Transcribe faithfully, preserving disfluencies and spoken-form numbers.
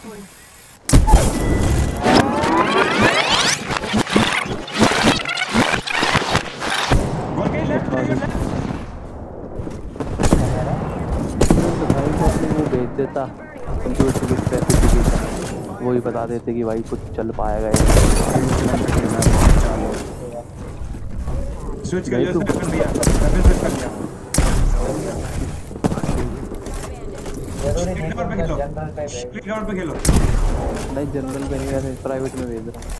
वो भेज देता वही बता देते कि भाई कुछ चल पाएगा। स्विच कर लिया, स्विच कर लिया, स्विच कर लिया। जरूरी नहीं पे खेलो, जनरल पे पे खेलो। नहीं जनरल पे नहीं, प्राइवेट में भेज रहा हूँ।